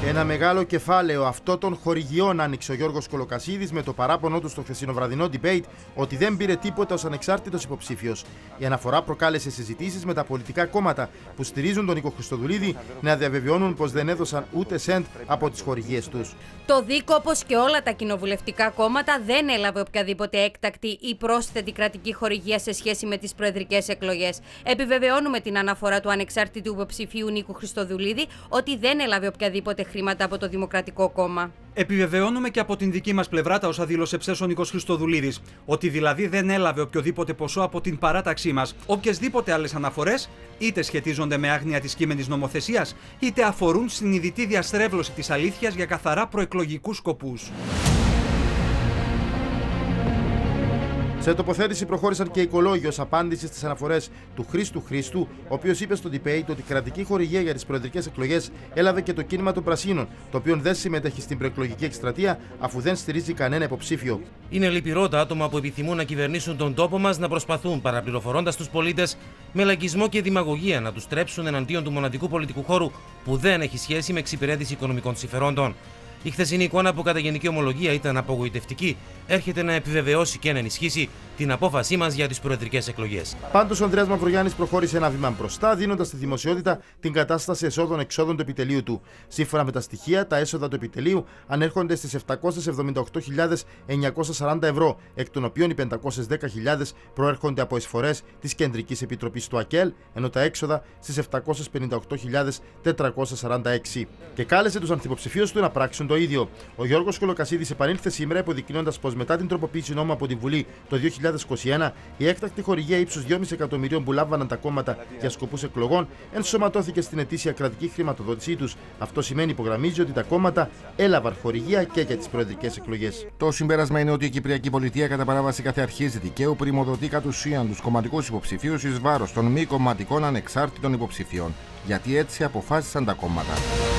Ένα μεγάλο κεφάλαιο αυτό των χορηγιών άνοιξε ο Γιώργος Κολοκασίδης με το παράπονο του στο χθεσινοβραδινό debate ότι δεν πήρε τίποτα ως ανεξάρτητος υποψήφιος. Η αναφορά προκάλεσε συζητήσεις με τα πολιτικά κόμματα που στηρίζουν τον Νίκο Χριστοδουλίδη να διαβεβαιώνουν πως δεν έδωσαν ούτε σεντ από τις χορηγίες τους. Το ΔΙΚ, όπως και όλα τα κοινοβουλευτικά κόμματα, δεν έλαβε οποιαδήποτε έκτακτη ή πρόσθετη κρατική χορηγία σε σχέση με τις προεδρικές εκλογές. Επιβεβαιώνουμε την αναφορά του ανεξάρτητου υποψηφίου Νίκου Χριστοδουλίδη ότι δεν έλαβε οποιαδήποτε χρήματα από το Δημοκρατικό Κόμμα. Επιβεβαιώνουμε και από την δική μας πλευρά τα όσα δήλωσε ψες ο Νίκος Χριστοδουλίδης. Ότι δηλαδή δεν έλαβε οποιοδήποτε ποσό από την παράταξή μας. Οποιασδήποτε άλλες αναφορές, είτε σχετίζονται με άγνοια της κείμενης νομοθεσίας, είτε αφορούν συνειδητή διαστρέβλωση της αλήθειας για καθαρά προεκλογικούς σκοπούς. Σε τοποθέτηση προχώρησαν και οι οικολόγοι ως απάντηση στις αναφορές του Χρήστου Χρήστου, ο οποίος είπε στο debate ότι κρατική χορηγία για τις προεδρικές εκλογές έλαβε και το κίνημα των Πρασίνων, το οποίο δεν συμμετέχει στην προεκλογική εκστρατεία αφού δεν στηρίζει κανένα υποψήφιο. Είναι λυπηρό τα άτομα που επιθυμούν να κυβερνήσουν τον τόπο μας να προσπαθούν, παραπληροφορώντας τους πολίτες, με λαϊκισμό και δημαγωγία να τους στρέψουν εναντίον του μοναδικού πολιτικού χώρου που δεν έχει σχέση με εξυπηρέτηση οικονομικών συμφερόντων. Η χθεσινή εικόνα που κατά γενική ομολογία ήταν απογοητευτική, έρχεται να επιβεβαιώσει και να ενισχύσει την απόφασή μας για τις προεδρικές εκλογές. Πάντως, ο Ανδρέας Μαυρογιάννης προχώρησε ένα βήμα μπροστά, δίνοντας στη δημοσιότητα την κατάσταση εσόδων-εξόδων του επιτελείου του. Σύμφωνα με τα στοιχεία, τα έσοδα του επιτελείου ανέρχονται στις 778.940 ευρώ, εκ των οποίων οι 510.000 προέρχονται από εισφορές της Κεντρικής Επιτροπής του ΑΚΕΛ, ενώ τα έξοδα στις 758.446. Και κάλεσε τους ανθυποψηφίους του να πράξουν το ίδιο. Ο Γιώργος Κολοκασίδης επανήλθε σήμερα υποδεικνύοντας πως μετά την τροποποίηση νόμου από την Βουλή το 2021, η έκτακτη χορηγία ύψους 2,5 εκατομμυρίων που λάμβαναν τα κόμματα για σκοπούς εκλογών ενσωματώθηκε στην ετήσια κρατική χρηματοδότησή τους. Αυτό σημαίνει, υπογραμμίζει, ότι τα κόμματα έλαβαν χορηγία και για τις προεδρικές εκλογές. Το συμπέρασμα είναι ότι η Κυπριακή Πολιτεία κατά παράβαση κάθε αρχής δικαίου πρημοδοτεί κατ' ουσίαν τους κομματικούς υποψηφίους εις βάρος των μη κομματικών ανεξάρτητων υποψηφίων. Γιατί έτσι αποφάσισαν τα κόμματα.